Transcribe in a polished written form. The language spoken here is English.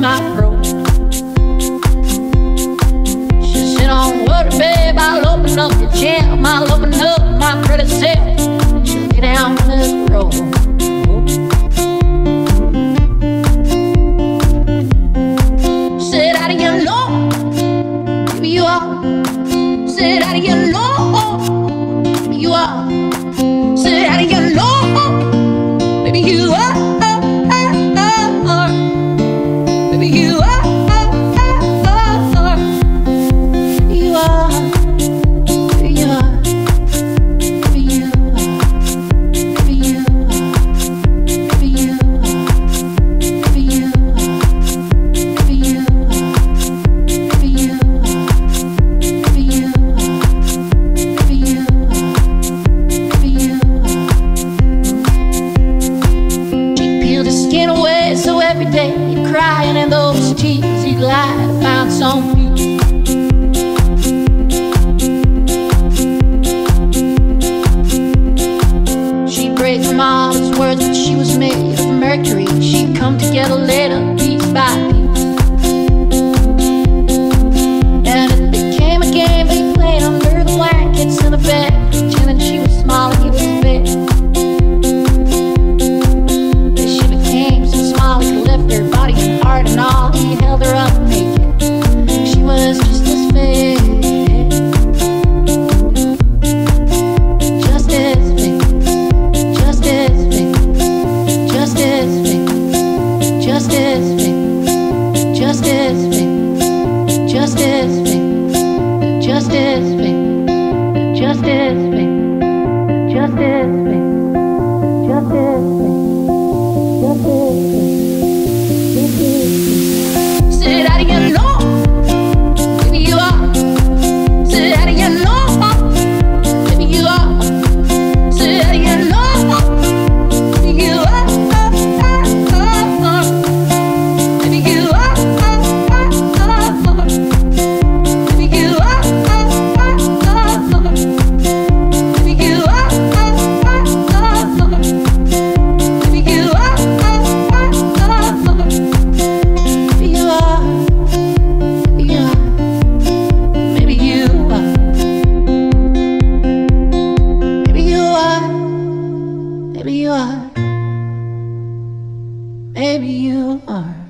my throat. She said, don't worry, babe, I'll open up your jam, I'll open up my pretty self. She'll lay down this road. Said, how do you know? Maybe you are. Said, how do you know? Maybe you are. Said, how do you know? Maybe you are. Maybe you are. Every day you're crying and those tears you lie to find some peace. She'd break from all his words, but she was made of mercury. She'd come together later, piece by piece. And it became a game they played under the blankets in the bed, pretending she was small and he was big. Her body and heart and all, he held her up naked. She was just as big, just as big, just as big, just as big, just as big, just as big, just as big, just as big, just as big, just as big, just as big, just as big. Said, how do you know? Maybe you are. Said, how do you know? Maybe you are. Said, how do you know? Maybe you are. Maybe you are. Maybe you are. Maybe you are. Maybe you are. Maybe you are.